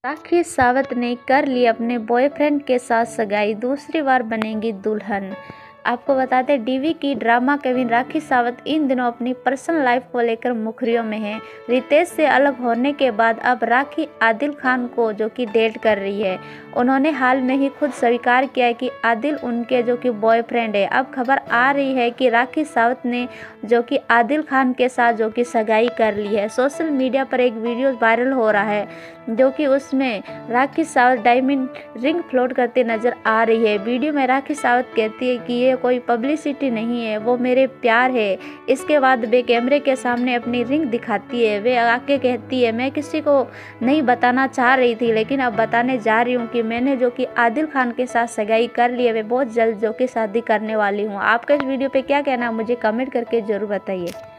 राखी सावंत ने कर ली अपने बॉयफ्रेंड के साथ सगाई, दूसरी बार बनेंगी दुल्हन। आपको बता दें, डीवी की ड्रामा क्वीन राखी सावंत इन दिनों अपनी पर्सनल लाइफ को लेकर मुखरियों में हैं। रितेश से अलग होने के बाद अब राखी आदिल खान को जो कि डेट कर रही है। उन्होंने हाल में ही खुद स्वीकार किया है कि आदिल उनके जो कि बॉयफ्रेंड है। अब खबर आ रही है कि राखी सावंत ने जो कि आदिल खान के साथ जो कि सगाई कर ली है। सोशल मीडिया पर एक वीडियो वायरल हो रहा है जो कि उसमें Rakhi Sawant diamond ring float करते नजर आ रही है। वीडियो में राखी सावंत कहती है कि ये कोई पब्लिसिटी नहीं है, वो मेरे प्यार है। इसके बाद वे कैमरे के सामने अपनी रिंग दिखाती है। वे आके कहती है, मैं किसी को नहीं बताना चाह रही थी, लेकिन अब बताने जा रही हूँ कि मैंने जो कि आदिल खान के साथ सगाई कर ली है। वे बहुत जल्द जो कि शादी करने वाली हूँ। आपका इस वीडियो पे क्या कहना है मुझे कमेंट करके ज़रूर बताइए।